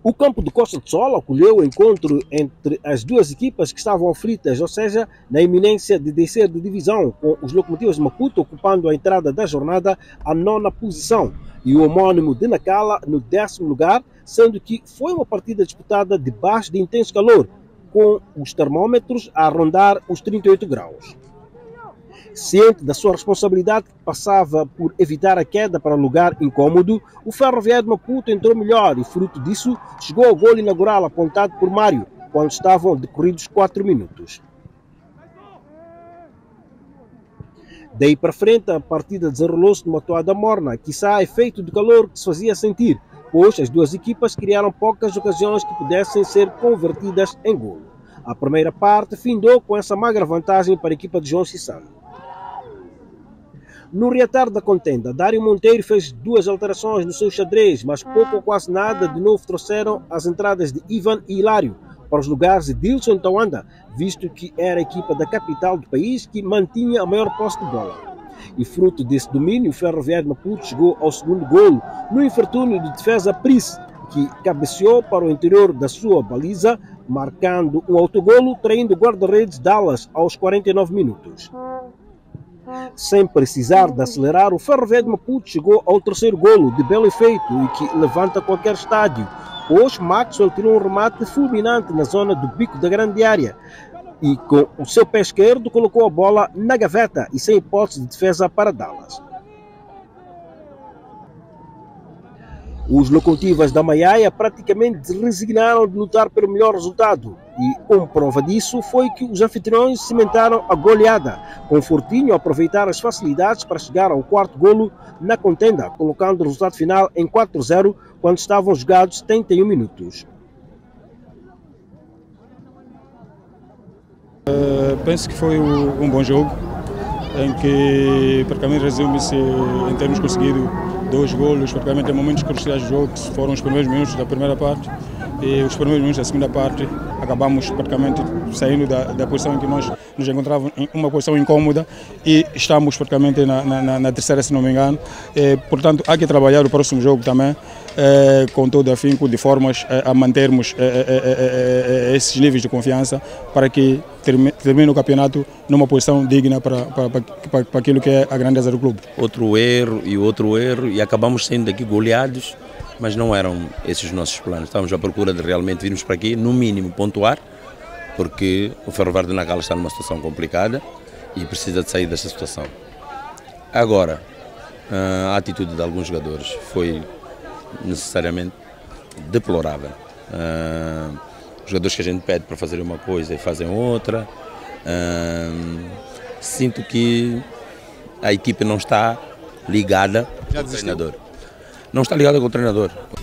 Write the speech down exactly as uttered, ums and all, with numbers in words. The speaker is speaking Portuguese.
O campo do Costa do Sol acolheu o encontro entre as duas equipas que estavam aflitas, ou seja, na iminência de descer de divisão, com os Locomotivas de Maputo ocupando a entrada da jornada à nona posição e o homónimo de Nacala no décimo lugar, sendo que foi uma partida disputada debaixo de intenso calor, com os termômetros a rondar os trinta e oito graus. Ciente da sua responsabilidade que passava por evitar a queda para um lugar incômodo, o Ferroviário de Maputo entrou melhor e, fruto disso, chegou ao golo inaugural apontado por Mário, quando estavam decorridos quatro minutos. Daí para frente, a partida desenrolou-se numa toada morna, quiçá efeito do calor que se fazia sentir, pois as duas equipas criaram poucas ocasiões que pudessem ser convertidas em golo. A primeira parte findou com essa magra vantagem para a equipa de João Chissano. No reatar da contenda, Dário Monteiro fez duas alterações no seu xadrez, mas pouco ou quase nada de novo trouxeram as entradas de Ivan e Hilário para os lugares de Dilson e Tawanda, visto que era a equipa da capital do país que mantinha a maior posse de bola. E fruto desse domínio, o Ferroviário de Maputo chegou ao segundo golo, no infortúnio de defesa Pris, que cabeceou para o interior da sua baliza, marcando um autogolo, traindo o guarda-redes Dallas aos quarenta e nove minutos. Sem precisar de acelerar, o Ferroviário de Maputo chegou ao terceiro golo, de belo efeito e que levanta qualquer estádio, pois Maxwell tirou um remate fulminante na zona do bico da grande área e com o seu pé esquerdo colocou a bola na gaveta e sem hipótese de defesa para Dallas. Os Locomotivas da Maiaia praticamente se resignaram de lutar pelo melhor resultado e, como prova disso, foi que os anfitriões cimentaram a goleada, com Fortinho a aproveitar as facilidades para chegar ao quarto golo na contenda, colocando o resultado final em quatro a zero quando estavam jogados setenta e um minutos. Uh, penso que foi um bom jogo, em que praticamente resume-se em termos conseguidos dois golos, praticamente em momentos cruciais do jogo, que foram os primeiros minutos da primeira parte e os primeiros minutos da segunda parte. Acabamos praticamente saindo da, da posição em que nós nos encontrávamos, em uma posição incômoda, e estamos praticamente na, na, na terceira, se não me engano. E, portanto, há que trabalhar o próximo jogo também, eh, com todo afinco, de formas eh, a mantermos eh, eh, eh, esses níveis de confiança para que termine, termine o campeonato numa posição digna para, para, para, para aquilo que é a grandeza do clube. Outro erro e outro erro, e acabamos saindo daqui goleados, mas não eram esses os nossos planos. Estávamos à procura de realmente virmos para aqui, no mínimo pontuar, porque o Ferroviário de Nacala está numa situação complicada e precisa de sair dessa situação. Agora, a atitude de alguns jogadores foi necessariamente deplorável. Os jogadores que a gente pede para fazer uma coisa e fazem outra. Sinto que a equipe não está ligada ao treinador. Não está ligada com o treinador.